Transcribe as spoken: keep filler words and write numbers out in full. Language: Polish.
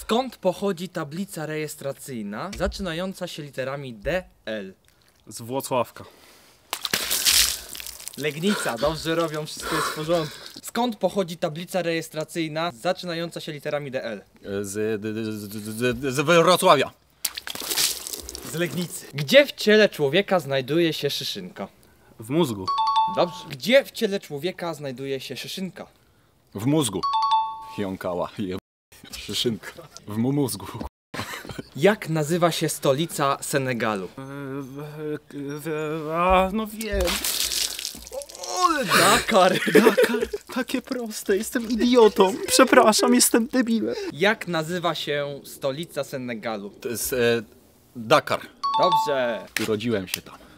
Skąd pochodzi tablica rejestracyjna zaczynająca się literami D L? Z Włocławka. Legnica, dobrze robią, wszystko jest w porządku. Skąd pochodzi tablica rejestracyjna zaczynająca się literami D L? Z, z, z, z, z Wrocławia. Z Legnicy. Gdzie w ciele człowieka znajduje się szyszynka? W mózgu. Dobrze. Gdzie w ciele człowieka znajduje się szyszynka? W mózgu. Jąkała. Je... Szyszynka. W mu mózgu. Jak nazywa się stolica Senegalu? A, no wiem. Dakar. Dakar, takie proste, jestem idiotą. Przepraszam, jestem debilem. Jak nazywa się stolica Senegalu? To jest e, Dakar. Dobrze. Urodziłem się tam.